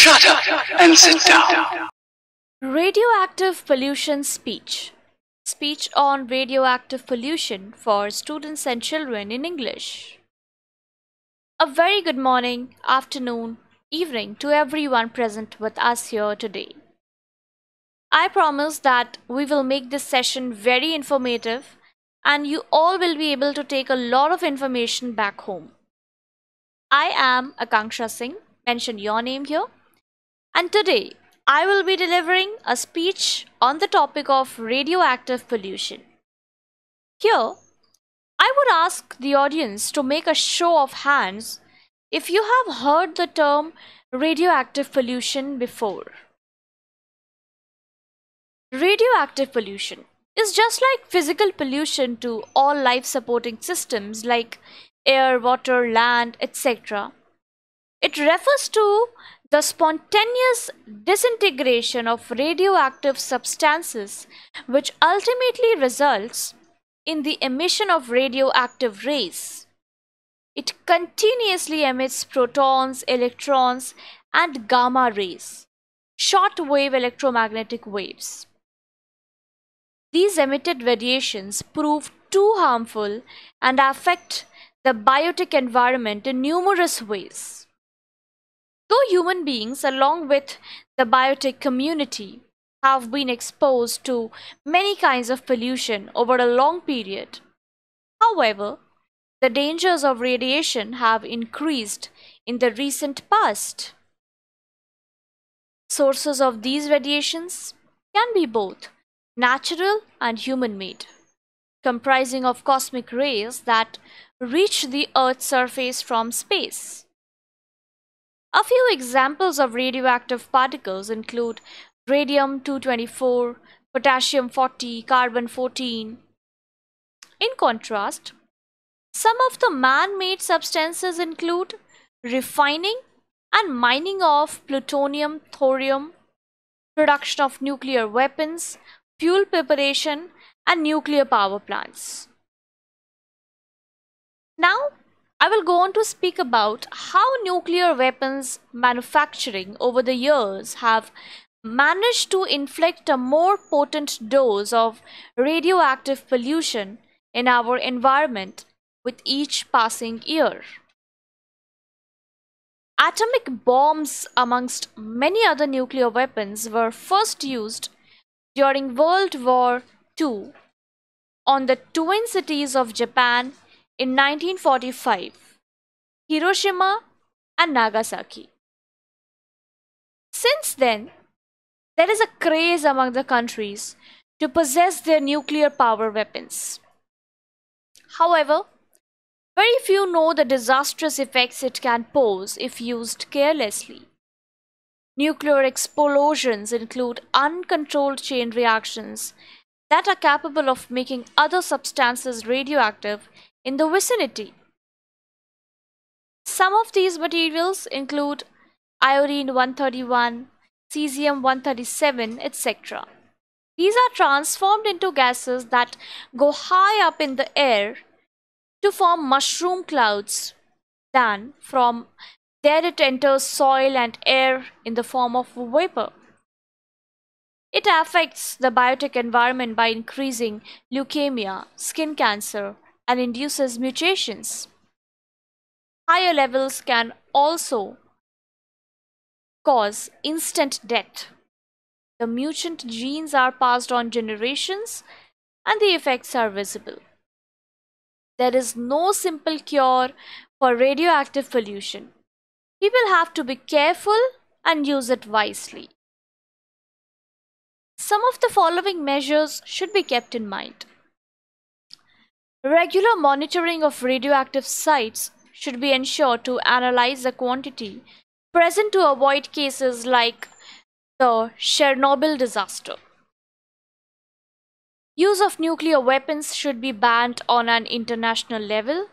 Shut up and sit down. Radioactive pollution speech. Speech on radioactive pollution for students and children in English. A very good morning, afternoon, evening to everyone present with us here today. I promise that we will make this session very informative and you all will be able to take a lot of information back home. I am Akanksha Singh, mention your name here, and today I will be delivering a speech on the topic of radioactive pollution. Here, I would ask the audience to make a show of hands if you have heard the term radioactive pollution before. Radioactive pollution is just like physical pollution to all life supporting systems like air, water, land, etc. It refers to the spontaneous disintegration of radioactive substances, which ultimately results in the emission of radioactive rays. It continuously emits protons, electrons, and gamma rays, short-wave electromagnetic waves. These emitted radiations prove too harmful and affect the biotic environment in numerous ways. Though human beings, along with the biotic community, have been exposed to many kinds of pollution over a long period, however, the dangers of radiation have increased in the recent past. Sources of these radiations can be both natural and human-made, comprising of cosmic rays that reach the Earth's surface from space. A few examples of radioactive particles include radium-224, potassium-40, carbon-14. In contrast, some of the man-made substances include refining and mining of plutonium, thorium, production of nuclear weapons, fuel preparation, and nuclear power plants. Now, I will go on to speak about how nuclear weapons manufacturing over the years have managed to inflict a more potent dose of radioactive pollution in our environment with each passing year. Atomic bombs, amongst many other nuclear weapons, were first used during World War II on the twin cities of Japan in 1945, Hiroshima and Nagasaki. Since then, there is a craze among the countries to possess their nuclear power weapons. However, very few know the disastrous effects it can pose if used carelessly. Nuclear explosions include uncontrolled chain reactions that are capable of making other substances radioactive in the vicinity. Some of these materials include iodine-131, cesium-137, etc. These are transformed into gases that go high up in the air to form mushroom clouds. Then, from there it enters soil and air in the form of vapor. It affects the biotic environment by increasing leukemia, skin cancer, and induces mutations. Higher levels can also cause instant death. The mutant genes are passed on generations and the effects are visible. There is no simple cure for radioactive pollution. People have to be careful and use it wisely. Some of the following measures should be kept in mind. Regular monitoring of radioactive sites should be ensured to analyze the quantity present to avoid cases like the Chernobyl disaster. Use of nuclear weapons should be banned on an international level.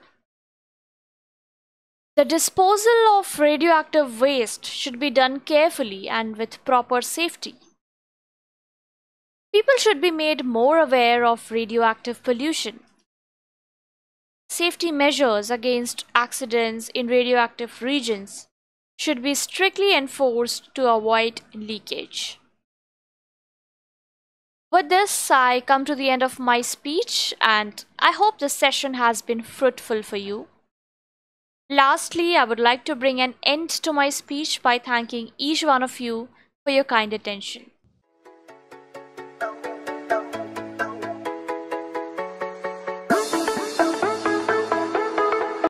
The disposal of radioactive waste should be done carefully and with proper safety. People should be made more aware of radioactive pollution. Safety measures against accidents in radioactive regions should be strictly enforced to avoid leakage. With this, I come to the end of my speech, and I hope this session has been fruitful for you. Lastly, I would like to bring an end to my speech by thanking each one of you for your kind attention.